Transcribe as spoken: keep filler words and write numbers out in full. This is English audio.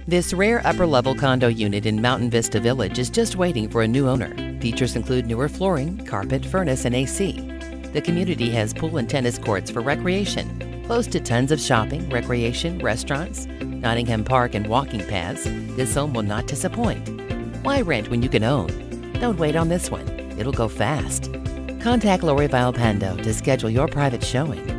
This rare upper-level condo unit in Mountain Vista Village is just waiting for a new owner. Features include newer flooring, carpet, furnace, and A C. The community has pool and tennis courts for recreation, close to tons of shopping, recreation, restaurants, Nottingham Park, and walking paths. This home will not disappoint. Why rent when you can own? Don't wait on this one. It'll go fast. Contact Lori Vialpando to schedule your private showing.